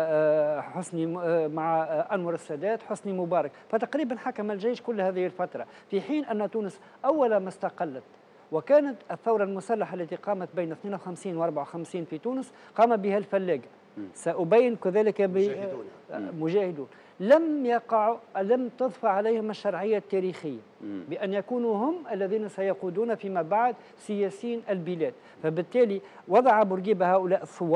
مع أنور السادات، حسني مبارك. فتقريبا حكم الجيش كل هذه الفترة، في حين أن تونس أول ما استقلت وكانت الثورة المسلحة التي قامت بين 52 و 54 في تونس قام بها الفلاجة. سأبين كذلك مجاهدون لم تضفى عليهم الشرعية التاريخية بأن يكونوا هم الذين سيقودون فيما بعد سياسيين البلاد. فبالتالي وضع بورقيبة هؤلاء الثوار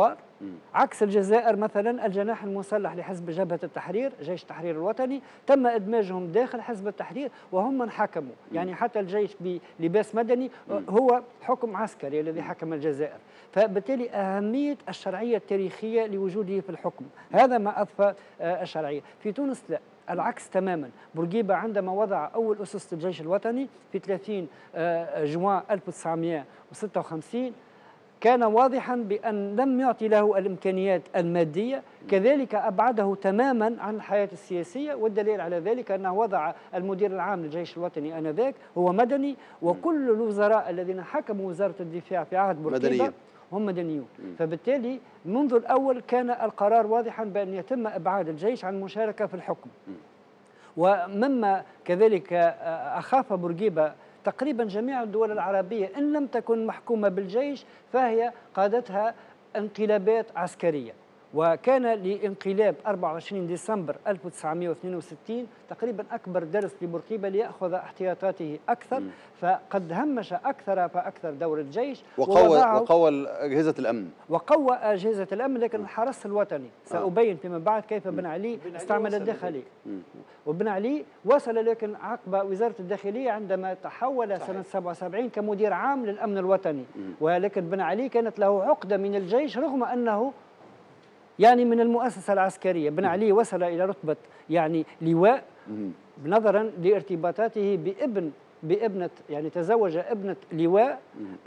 عكس الجزائر مثلا، الجناح المسلح لحزب جبهة التحرير، جيش التحرير الوطني، تم إدماجهم داخل حزب التحرير وهم من حكموا. يعني حتى الجيش بلباس مدني هو حكم عسكري الذي حكم الجزائر. فبالتالي أهمية الشرعية التاريخية لوجوده في الحكم، هذا ما أضفى الشرعية. في تونس لا، العكس تماما. بورقيبة عندما وضع أول أسس الجيش الوطني في 30 جوان 1956 كان واضحا بأن لم يعطي له الإمكانيات المادية، كذلك أبعده تماما عن الحياة السياسية. والدليل على ذلك أنه وضع المدير العام للجيش الوطني آنذاك هو مدني، وكل الوزراء الذين حكموا وزارة الدفاع في عهد بورقيبة هم مدنيون. فبالتالي منذ الأول كان القرار واضحا بأن يتم إبعاد الجيش عن المشاركة في الحكم. ومما كذلك أخاف بورقيبة تقريبا جميع الدول العربية إن لم تكن محكومة بالجيش فهي قادتها انقلابات عسكرية. وكان لانقلاب 24 ديسمبر 1962 تقريبا أكبر درس لبورقيبة ليأخذ احتياطاته أكثر، فقد همش أكثر فأكثر دور الجيش وقوى أجهزة الأمن. وقوى أجهزة الأمن، لكن الحرس الوطني سأبين فيما بعد كيف بن علي استعمل الداخلية. وبن علي وصل، لكن عقب وزارة الداخلية عندما تحول سنة 77 كمدير عام للأمن الوطني. ولكن بن علي كانت له عقدة من الجيش رغم أنه يعني من المؤسسة العسكرية. بن علي وصل إلى رتبة يعني لواء نظرا لارتباطاته بابنة يعني تزوج ابنة لواء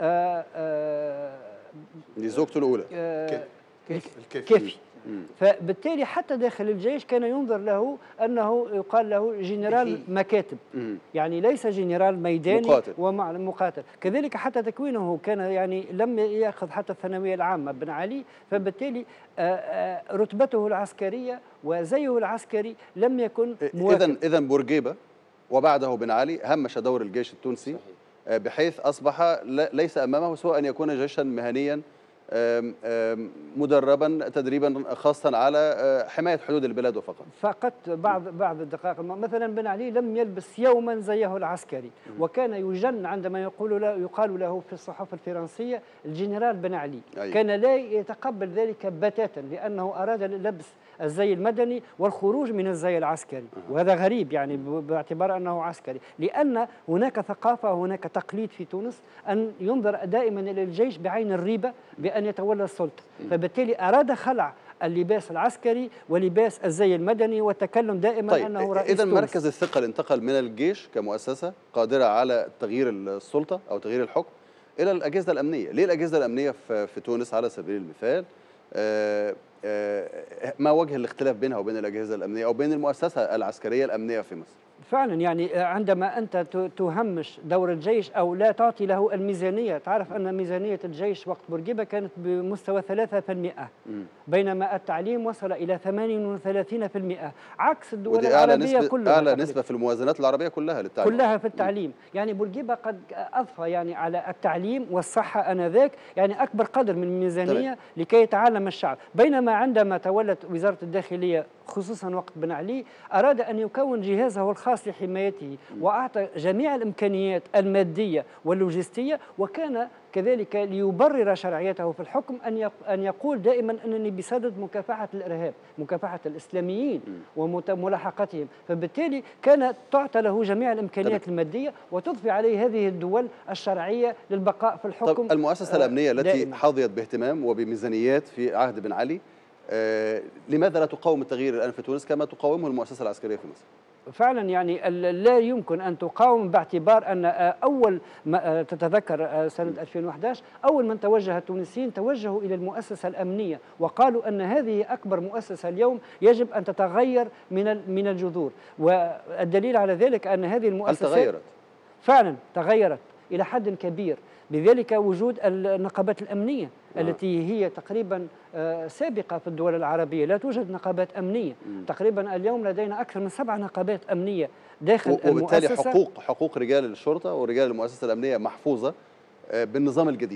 لزوجته الأولى كيفي. فبالتالي حتى داخل الجيش كان ينظر له أنه يقال له جنرال مكاتب، يعني ليس جنرال ميداني مقاتل. كذلك حتى تكوينه كان يعني لم يأخذ حتى الثانوية العامة بن علي. فبالتالي رتبته العسكرية وزيه العسكري لم يكن مواكب. إذن بورقيبة وبعده بن علي همش دور الجيش التونسي بحيث أصبح ليس أمامه سوى أن يكون جيشا مهنيا مدربا تدريبا خاصا على حماية حدود البلاد وفقط. فقط بعض الدقائق. مثلا بن علي لم يلبس يوما زيه العسكري، وكان يجن عندما يقال له في الصحف الفرنسية الجنرال بن علي. كان لا يتقبل ذلك بتاتا لأنه أراد لبس الزي المدني والخروج من الزي العسكري. وهذا غريب يعني باعتبار أنه عسكري، لأن هناك ثقافة وهناك تقليد في تونس أن ينظر دائما إلى الجيش بعين الريبة بأن يتولى السلطة. فبالتالي أراد خلع اللباس العسكري ولباس الزي المدني والتكلم دائما أنه رئيس إذن مركز الثقل انتقل من الجيش كمؤسسة قادرة على تغيير السلطة أو تغيير الحكم إلى الأجهزة الأمنية. ليه الأجهزة الأمنية في تونس على سبيل المثال ما وجه الاختلاف بينها وبين الأجهزة الأمنية أو بين المؤسسة العسكرية الأمنية في مصر؟ فعلا يعني عندما أنت تهمش دور الجيش أو لا تعطي له الميزانية، تعرف أن ميزانية الجيش وقت بورقيبة كانت بمستوى 3%، بينما التعليم وصل إلى 38%، عكس الدول العربية كلها. أعلى نسبة في الموازنات العربية كلها للتعليم. كلها في التعليم. يعني بورقيبة قد أضفى يعني على التعليم والصحة آنذاك يعني أكبر قدر من الميزانية لكي يتعلم الشعب. بينما عندما تولت وزارة الداخلية خصوصا وقت بن علي أراد أن يكون جهازه الخاص لحمايته وأعطى جميع الإمكانيات المادية واللوجستية، وكان كذلك ليبرر شرعيته في الحكم أن يقول دائما أنني بصدد مكافحة الإرهاب، مكافحة الإسلاميين وملاحقتهم. فبالتالي كانت تعطى له جميع الإمكانيات المادية وتضفي عليه هذه الدول الشرعية للبقاء في الحكم. طب المؤسسة الأمنية التي حظيت باهتمام وبميزانيات في عهد بن علي لماذا لا تقاوم التغيير الآن في تونس كما تقاومه المؤسسة العسكرية في مصر؟ فعلا يعني لا يمكن أن تقاوم باعتبار أن أول ما تتذكر سنة 2011 أول من توجه التونسيين توجهوا إلى المؤسسة الأمنية وقالوا أن هذه أكبر مؤسسة اليوم يجب أن تتغير من الجذور. والدليل على ذلك أن هذه المؤسسة هل تغيرت؟ فعلا تغيرت إلى حد كبير، بذلك وجود النقابات الأمنية التي هي تقريبا سابقة في الدول العربية. لا توجد نقابات أمنية تقريبا اليوم لدينا أكثر من 7 نقابات أمنية داخل وبالتالي المؤسسة. حقوق رجال الشرطة ورجال المؤسسة الأمنية محفوظة بالنظام الجديد.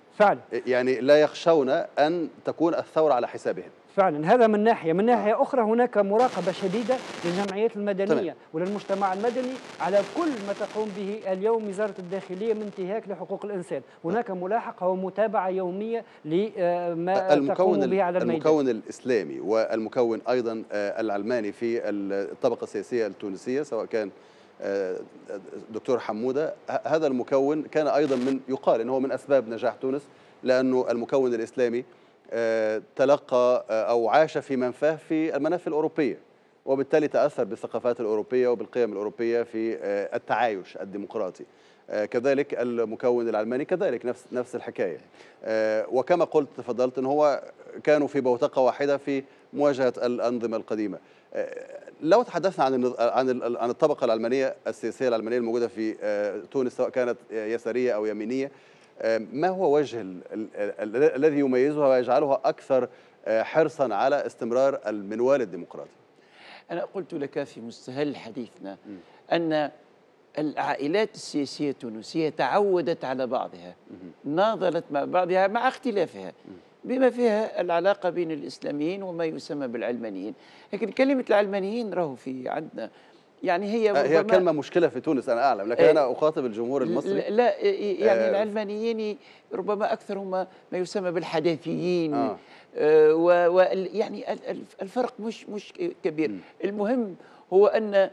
فعلا يعني لا يخشون أن تكون الثورة على حسابهم. فعلا هذا من ناحية. من ناحية أخرى هناك مراقبة شديدة للجمعيات المدنية تمام. وللمجتمع المدني على كل ما تقوم به اليوم وزارة الداخلية من انتهاك لحقوق الإنسان. هناك ملاحقة ومتابعة يومية لما تقوم به على الميدان. المكون الإسلامي والمكون أيضا العلماني في الطبقة السياسية التونسية، سواء كان دكتور حمودة، هذا المكون كان أيضا من يقال أنه من أسباب نجاح تونس، لأنه المكون الإسلامي تلقى أو عاش في منفاه في المنافذ الأوروبية، وبالتالي تأثر بالثقافات الأوروبية وبالقيم الأوروبية في التعايش الديمقراطي. كذلك المكون العلماني كذلك نفس الحكاية. وكما قلت تفضلت أنه هو كانوا في بوتقة واحدة في مواجهة الأنظمة القديمة. لو تحدثنا عن الطبقة العلمانية السياسية العلمانية الموجودة في تونس، سواء كانت يسارية أو يمينية، ما هو وجه الذي يميزها ويجعلها أكثر حرصا على استمرار المنوال الديمقراطي؟ أنا قلت لك في مستهل حديثنا أن العائلات السياسية التونسية تعودت على بعضها، ناضلت مع بعضها مع اختلافها، بما فيها العلاقة بين الإسلاميين وما يسمى بالعلمانيين. لكن كلمة العلمانيين راهو في عندنا يعني هي كلمة مشكلة في تونس أنا أعلم، لكن أنا أخاطب الجمهور المصري. لا يعني العلمانيين ربما أكثرهم ما يسمى بالحداثيين. ويعني الفرق مش كبير. المهم هو أن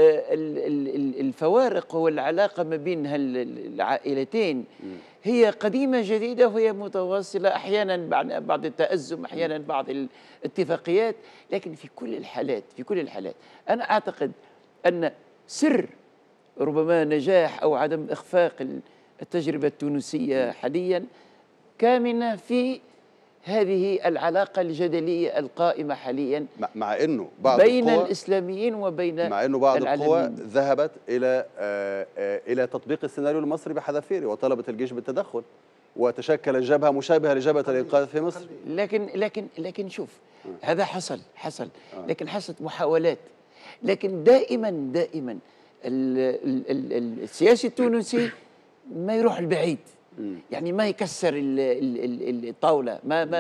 الفوارق والعلاقة ما بين العائلتين هي قديمة جديدة، وهي متواصلة، أحيانا بعض التأزم، أحيانا بعض الاتفاقيات، لكن في كل الحالات أنا أعتقد أن سر ربما نجاح أو عدم إخفاق التجربة التونسية حاليا كامنة في هذه العلاقة الجدلية القائمة حاليا مع أنه بعض بين الإسلاميين وبين مع أنه بعض القوى ذهبت إلى تطبيق السيناريو المصري بحذافيره وطلبت الجيش بالتدخل، وتشكلت جبهة مشابهة لجبهة الإنقاذ في مصر. لكن شوف، هذا حصل لكن حصلت محاولات. لكن دائما السياسي التونسي ما يروح البعيد، يعني ما يكسر الطاولة،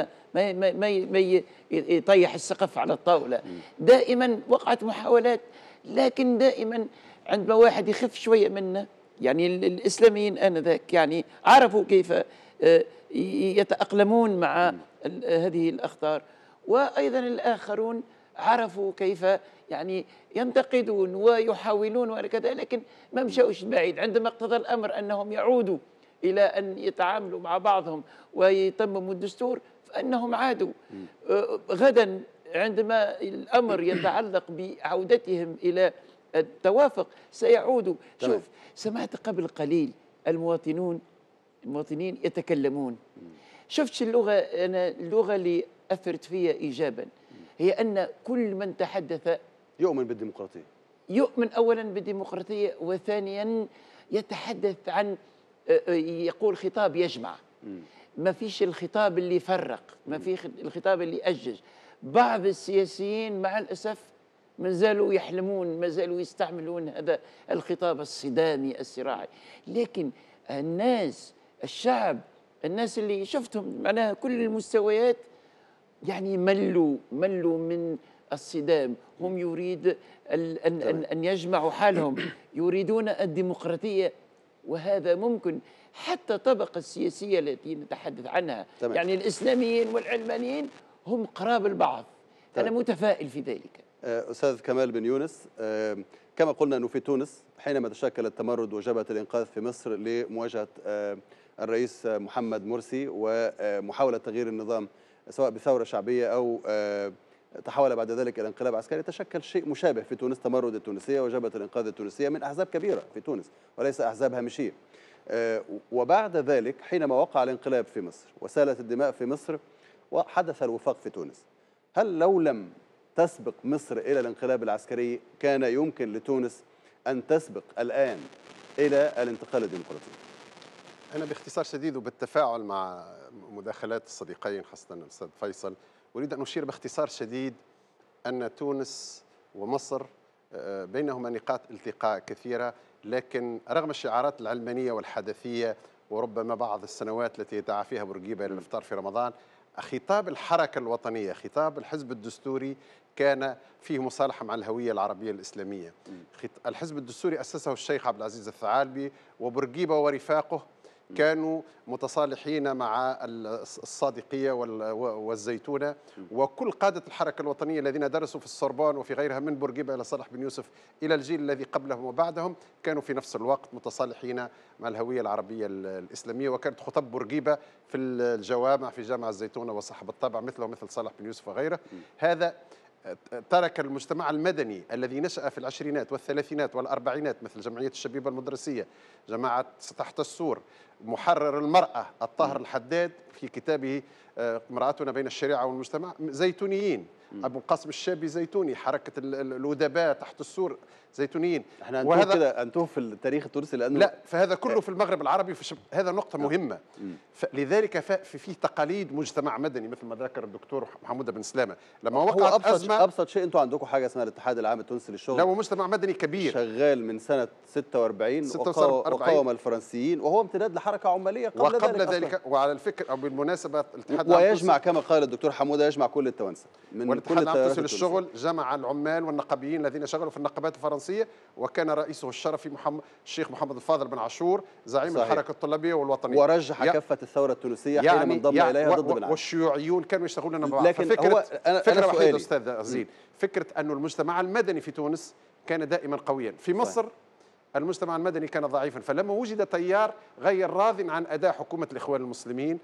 ما يطيح السقف على الطاولة. دائما وقعت محاولات، لكن دائما عندما واحد يخف شوية منه، يعني الإسلاميين آنذاك يعني عرفوا كيف يتأقلمون مع هذه الأخطار، وأيضا الآخرون عرفوا كيف يعني ينتقدون ويحاولون وكذا، لكن ما مشاوش بعيد. عندما اقتضى الأمر أنهم يعودوا إلى أن يتعاملوا مع بعضهم ويتمموا الدستور، فإنهم عادوا. غدا عندما الأمر يتعلق بعودتهم إلى التوافق سيعودوا. شوف، سمعت قبل قليل المواطنين يتكلمون. شفت اللغة اللي أثرت فيها إيجابا هي أن كل من تحدث يؤمن بالديمقراطية، يؤمن أولا بالديمقراطية، وثانيا يتحدث عن يقول خطاب يجمع. ما فيش الخطاب اللي يفرق، ما فيش الخطاب اللي يأجج. بعض السياسيين مع الأسف ما زالوا يحلمون، ما زالوا يستعملون هذا الخطاب الصدامي الصراعي. لكن الشعب، الناس اللي شفتهم معناها كل المستويات يعني ملوا من الصدام. هم يريد أن يجمعوا حالهم، يريدون الديمقراطية، وهذا ممكن. حتى الطبقة السياسية التي نتحدث عنها، يعني الإسلاميين والعلمانيين هم قراب البعض. أنا متفائل في ذلك. أستاذ كمال بن يونس، كما قلنا أنه في تونس حينما تشكل التمرد وجبهة الإنقاذ في مصر لمواجهة الرئيس محمد مرسي ومحاولة تغيير النظام سواء بثورة شعبية أو تحول بعد ذلك إلى انقلاب عسكري، تشكل شيء مشابه في تونس، تمرد التونسية وجبهة الإنقاذ التونسية من أحزاب كبيرة في تونس وليس أحزاب هامشية. وبعد ذلك حينما وقع الانقلاب في مصر وسالت الدماء في مصر وحدث الوفاق في تونس، هل لو لم تسبق مصر إلى الانقلاب العسكري كان يمكن لتونس أن تسبق الآن إلى الانتقال الديمقراطي؟ أنا باختصار شديد وبالتفاعل مع مداخلات الصديقين خاصة الأستاذ فيصل، أريد أن أشير باختصار شديد أن تونس ومصر بينهما نقاط التقاء كثيرة، لكن رغم الشعارات العلمانية والحدثية وربما بعض السنوات التي دعا فيها بورقيبة إلى الإفطار في رمضان. خطاب الحركة الوطنية، خطاب الحزب الدستوري كان فيه مصالحة مع الهوية العربية الإسلامية. الحزب الدستوري أسسه الشيخ عبد العزيز الثعالبي، وبورقيبة ورفاقه كانوا متصالحين مع الصادقية والزيتونة، وكل قادة الحركة الوطنية الذين درسوا في السوربون وفي غيرها من بورقيبة إلى صالح بن يوسف إلى الجيل الذي قبلهم وبعدهم كانوا في نفس الوقت متصالحين مع الهوية العربية الإسلامية. وكانت خطب بورقيبة في الجوامع في جامع الزيتونة وصاحب الطبع مثله مثل صالح بن يوسف وغيره. هذا ترك المجتمع المدني الذي نشأ في العشرينات والثلاثينات والأربعينات مثل جمعية الشبيبة المدرسية، جماعة تحت السور، محرر المرأة الطاهر الحداد في كتابه مرآتنا بين الشريعة والمجتمع، زيتونيين. أبو القاسم الشابي زيتوني، حركة الأدباء تحت السور زيتونيين. احنا هنتوه كده أنتوه في التاريخ التونسي لأنه لا، فهذا كله في المغرب العربي هذا نقطة مهمة. لذلك فيه تقاليد مجتمع مدني مثل ما ذكر الدكتور محمود بن سلامة. لما وقعت أزمة، أبسط شيء أنتم عندكم حاجة اسمها الاتحاد العام التونسي للشغل، لو مجتمع مدني كبير شغال من سنة 46 وقاوم الفرنسيين، وهو امتداد لحركة عمالية قبل ذلك. وعلى الفكر أو بالمناسبة الاتحاد ويجمع كما قال الدكتور حمودة يجمع كل التوانسة من كل الاتحاد للشغل، جمع العمال والنقابيين الذين شغلوا في النقابات الفرنسية، وكان رئيسه الشرفي الشيخ محمد الفاضل بن عاشور زعيم الحركة الطلابية والوطنية، ورجح كافة الثورة التونسية حينما انضم إليها ضد بن علي. والشيوعيون كانوا يشتغلون مع بعض. لكن فكرة وحيدة أستاذ عزيز، فكرة أن المجتمع المدني في تونس كان دائما قويا. في مصر المجتمع المدني كان ضعيفا، فلما وجد تيار غير راض عن أداء حكومة الإخوان المسلمين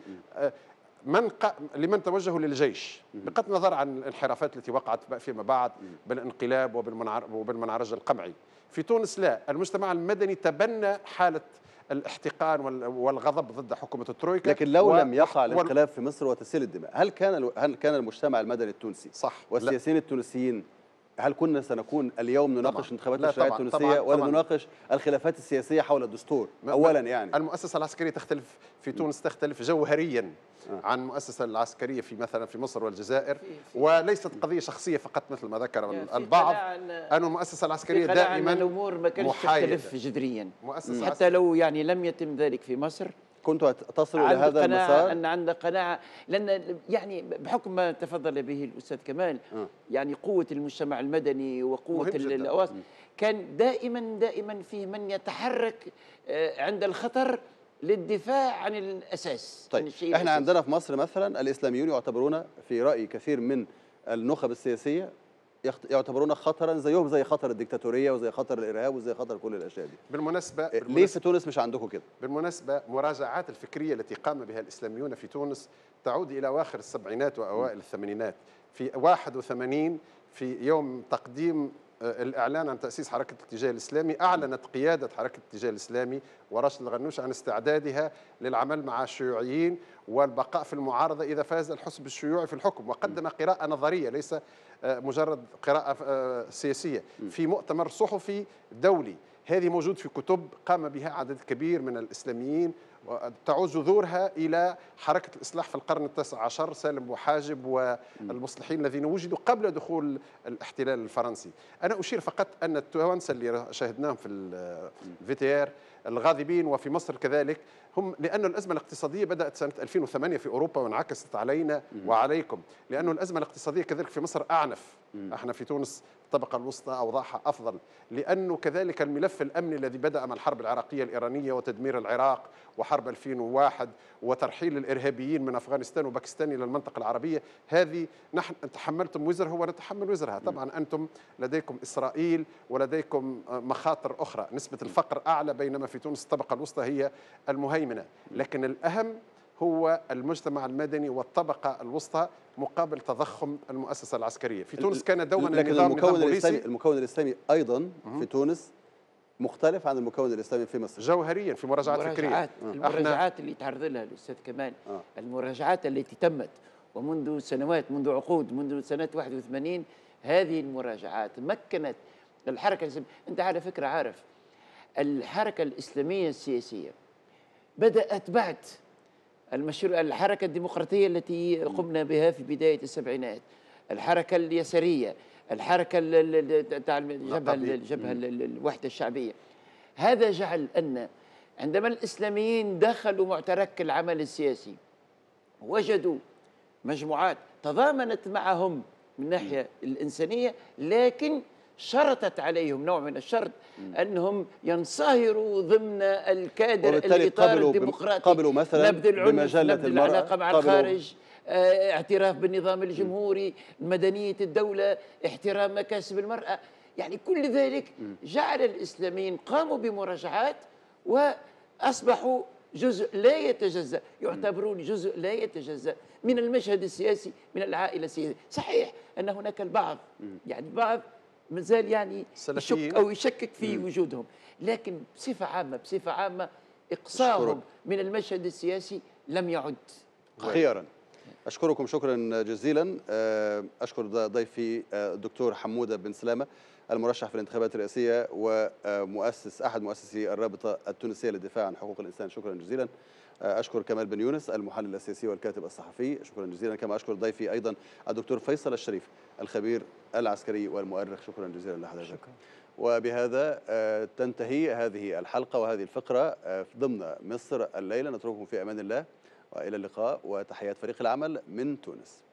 لمن توجهوا للجيش بغض النظر عن الانحرافات التي وقعت فيما بعد بالانقلاب وبالمنعرج القمعي. في تونس لا، المجتمع المدني تبنى حالة الاحتقان والغضب ضد حكومة الترويكا. لكن لو لم يقع الانقلاب في مصر وتسيل الدماء، هل كان المجتمع المدني التونسي والسياسيين التونسيين هل كنا سنكون اليوم نناقش انتخابات التشريعية التونسية ولا نناقش الخلافات السياسية حول الدستور؟ أولا يعني المؤسسة العسكرية تختلف في تونس، تختلف جوهريا عن المؤسسة العسكرية في مثلا في مصر والجزائر، وليست قضية شخصية فقط مثل ما ذكر البعض أن المؤسسة العسكرية دائما الأمور ما كانتش تختلف جذريا، حتى لو يعني لم يتم ذلك في مصر كنتوا تصلوا إلى هذا المسار؟ أن عندنا قناعة، لأن يعني بحكم ما تفضل به الأستاذ كمال يعني قوة المجتمع المدني وقوة الأواصر كان دائما فيه من يتحرك عند الخطر للدفاع عن الأساس. طيب احنا عندنا في مصر مثلا الإسلاميون يعتبرون في رأي كثير من النخب السياسية يعتبرون خطرا زيهم زي خطر الدكتاتورية وزي خطر الإرهاب وزي خطر كل الأشياء دي. بالمناسبة ليه في تونس مش عندكم كده؟ بالمناسبة مراجعات الفكرية التي قام بها الإسلاميون في تونس تعود إلى أواخر السبعينات وأوائل الثمانينات. في 81 في يوم تقديم الإعلان عن تأسيس حركة الاتجاه الإسلامي، أعلنت قيادة حركة الاتجاه الإسلامي وراشد الغنوش عن استعدادها للعمل مع الشيوعيين والبقاء في المعارضة إذا فاز الحزب الشيوعي في الحكم، وقدم قراءة نظرية ليس مجرد قراءة سياسية في مؤتمر صحفي دولي. هذه موجود في كتب قام بها عدد كبير من الإسلاميين، تعود جذورها إلى حركة الإصلاح في القرن التاسع عشر، سالم بوحاجب والمصلحين الذين وجدوا قبل دخول الاحتلال الفرنسي. أنا أشير فقط أن التوانسة اللي شاهدناهم في الفيتيار الغاضبين وفي مصر كذلك هم لأن الأزمة الاقتصادية بدأت سنة 2008 في أوروبا وانعكست علينا وعليكم، لأن الأزمة الاقتصادية كذلك في مصر أعنف. احنا في تونس الطبقة الوسطى أوضاعها أفضل، لأنه كذلك الملف الأمني الذي بدأ مع الحرب العراقية الإيرانية وتدمير العراق وحرب 2001 وترحيل الإرهابيين من أفغانستان وباكستان إلى المنطقة العربية، هذه نحن تحملتم وزرها ونتحمل وزرها. طبعا أنتم لديكم إسرائيل ولديكم مخاطر أخرى، نسبة الفقر أعلى، بينما في تونس الطبقة الوسطى هي المهيمنة. لكن الأهم هو المجتمع المدني والطبقة الوسطى مقابل تضخم المؤسسة العسكرية. في تونس كان دوما لكن المكون الإسلامي أيضا في تونس مختلف عن المكون الإسلامي في مصر جوهريا في مراجعات فكرية. المراجعات اللي تعرض لها الأستاذ كمال، المراجعات التي تمت ومنذ سنوات، منذ عقود، منذ سنة 81 هذه المراجعات مكنت الحركة الإسلامية. أنت على فكرة عارف الحركة الإسلامية السياسية بدأت بعد الحركة الديمقراطية التي قمنا بها في بداية السبعينات، الحركة اليسارية، الحركة تاع الجبهة الوحدة الشعبية. هذا جعل أن عندما الإسلاميين دخلوا معترك العمل السياسي وجدوا مجموعات تضامنت معهم من الناحية الإنسانية، لكن شرطت عليهم نوع من الشرط أنهم ينصهروا ضمن الكادر الإطار الديمقراطي، قبلوا مثلا نبذ العنف، بمجلة نبذ العلاقة مع الخارج، اعتراف بالنظام الجمهوري، مدنية الدولة، احترام مكاسب المرأة. يعني كل ذلك جعل الإسلاميين قاموا بمراجعات وأصبحوا جزء لا يتجزأ، يعتبرون جزء لا يتجزأ من المشهد السياسي، من العائلة السياسية. صحيح أن هناك البعض، يعني البعض مازال يعني يشك أو يشكك في وجودهم، لكن بصفة عامة إقصائهم من المشهد السياسي لم يعد خيارا. أشكركم شكرا جزيلا. أشكر ضيفي الدكتور حمودة بن سلامة المرشح في الانتخابات الرئاسية ومؤسس أحد مؤسسي الرابطة التونسية للدفاع عن حقوق الإنسان. شكرا جزيلا. أشكر كمال بن يونس المحلل السياسي والكاتب الصحفي. شكرا جزيلا. كما أشكر ضيفي أيضا الدكتور فيصل الشريف الخبير العسكري والمؤرخ. شكرا جزيلا لحضرتك. وبهذا تنتهي هذه الحلقة وهذه الفقرة ضمن مصر الليلة. نترككم في أمان الله وإلى اللقاء، وتحيات فريق العمل من تونس.